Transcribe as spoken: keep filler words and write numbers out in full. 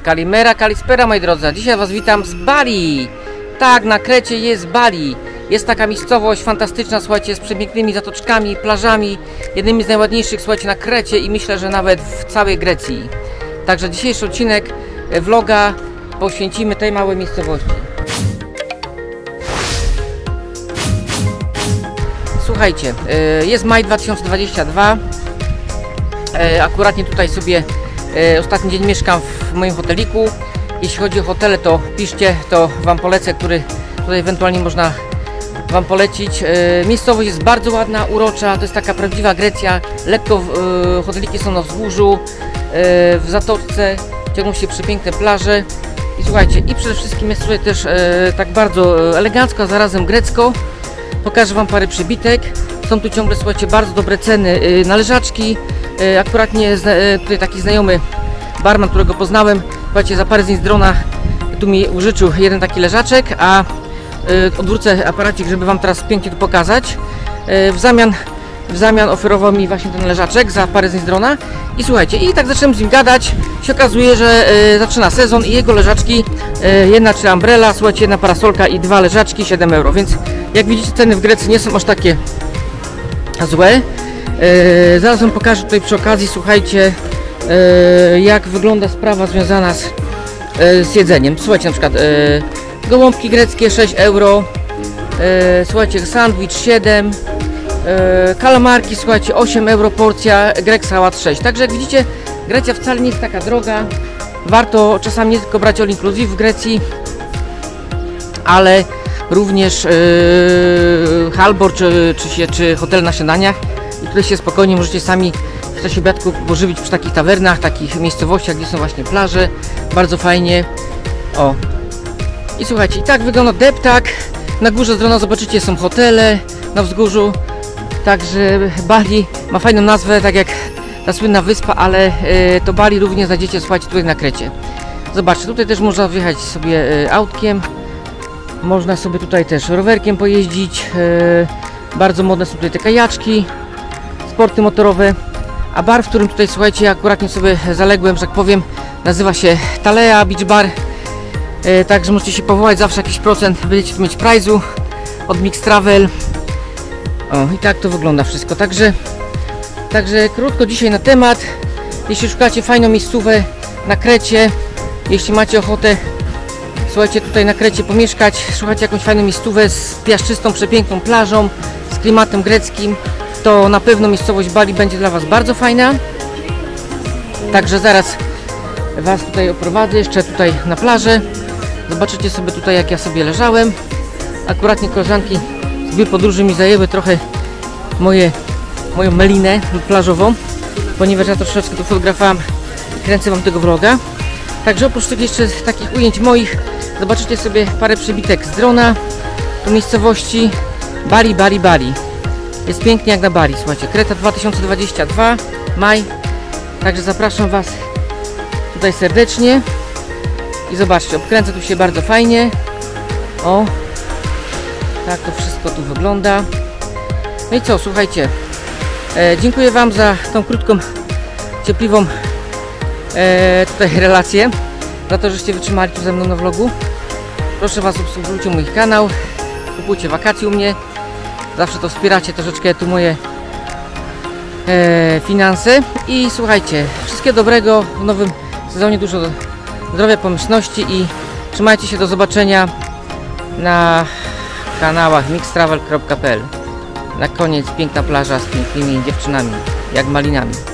Kalimera, Kalispera, moi drodzy. Dzisiaj was witam z Bali. Tak, na Krecie jest Bali. Jest taka miejscowość fantastyczna, słuchajcie, z przepięknymi zatoczkami, plażami. Jednymi z najładniejszych, słuchajcie, na Krecie i myślę, że nawet w całej Grecji. Także dzisiejszy odcinek vloga poświęcimy tej małej miejscowości. Słuchajcie, jest maj dwa tysiące dwudziesty drugi. Akuratnie tutaj sobie ostatni dzień mieszkam w moim hoteliku. Jeśli chodzi o hotele, to piszcie, to wam polecę, który tutaj ewentualnie można wam polecić. Miejscowość jest bardzo ładna, urocza, to jest taka prawdziwa Grecja. Lekko hoteliki są na wzgórzu, w zatoczce ciągną się przepiękne plaże. I słuchajcie, i przede wszystkim jest tutaj też tak bardzo elegancko, a zarazem grecko. Pokażę wam parę przybitek. Są tu ciągle, słuchajcie, bardzo dobre ceny na leżaczki. Akuratnie tutaj taki znajomy barman, którego poznałem, słuchajcie, za parę dni z drona tu mi użyczył jeden taki leżaczek, a odwrócę aparacik, żeby wam teraz pięknie to pokazać. W zamian, w zamian oferował mi właśnie ten leżaczek za parę dni z drona. I słuchajcie, i tak zacząłem z nim gadać. Się okazuje, że zaczyna sezon i jego leżaczki, jedna czy umbrella, słuchajcie, jedna parasolka i dwa leżaczki, siedem euro. Więc jak widzicie, ceny w Grecji nie są aż takie złe. Yy, zaraz wam pokażę tutaj przy okazji, słuchajcie, yy, jak wygląda sprawa związana z, yy, z jedzeniem. Słuchajcie, na przykład yy, gołąbki greckie sześć euro, yy, słuchajcie, sandwich siedem, yy, kalamarki, słuchajcie, osiem euro porcja, grek sałat sześć. Także jak widzicie, Grecja wcale nie jest taka droga. Warto czasami nie tylko brać all inclusive w Grecji, ale również yy, halbor czy, czy, się, czy hotel na śniadaniach. I tutaj się spokojnie możecie sami w czasie obiadku pożywić przy takich tawernach, takich miejscowościach, gdzie są właśnie plaże. Bardzo fajnie. O. I słuchajcie, i tak wygląda deptak. Na górze z drona zobaczycie, są hotele na wzgórzu. Także Bali ma fajną nazwę, tak jak ta słynna wyspa, ale y, to Bali również znajdziecie, słuchajcie, tutaj na Krecie. Zobaczcie, tutaj też można wjechać sobie y, autkiem. Można sobie tutaj też rowerkiem pojeździć. Y, bardzo modne są tutaj te kajaczki, sporty motorowe, a bar, w którym tutaj, słuchajcie, akurat sobie zaległem, że tak powiem, nazywa się Talea Beach Bar, e, także możecie się powołać, zawsze jakiś procent będziecie tu mieć prize'u od Mix Travel. O, i tak to wygląda wszystko, także także krótko dzisiaj na temat. Jeśli szukacie fajną miejscówę na Krecie, jeśli macie ochotę, słuchajcie, tutaj na Krecie pomieszkać, szukacie jakąś fajną miejscówę z piaszczystą, przepiękną plażą, z klimatem greckim, to na pewno miejscowość Bali będzie dla was bardzo fajna. Także zaraz was tutaj oprowadzę jeszcze tutaj na plażę. Zobaczycie sobie tutaj, jak ja sobie leżałem. Akuratnie koleżanki z biur podróży mi zajęły trochę moje, moją melinę plażową, ponieważ ja troszeczkę tu fotografowałem i kręcę wam tego vloga. Także oprócz tych jeszcze takich ujęć moich, zobaczycie sobie parę przybitek z drona do miejscowości Bali, Bali, Bali. Jest pięknie jak na Bali, słuchajcie, Kreta dwa tysiące dwudziesty drugi, maj. Także zapraszam was tutaj serdecznie. I zobaczcie, obkręcę tu się bardzo fajnie. O, tak to wszystko tu wygląda. No i co, słuchajcie, e, dziękuję wam za tą krótką, cierpliwą e, tutaj relację, za to, żeście wytrzymali tu ze mną na vlogu. Proszę was, subskrybujcie mój kanał, kupujcie wakacje u mnie. Zawsze to wspieracie troszeczkę tu moje e, finanse. I słuchajcie, wszystkiego dobrego w nowym sezonie, dużo zdrowia, pomyślności i trzymajcie się, do zobaczenia na kanałach mix travel kropka p l. Na koniec piękna plaża z pięknymi dziewczynami, jak malinami.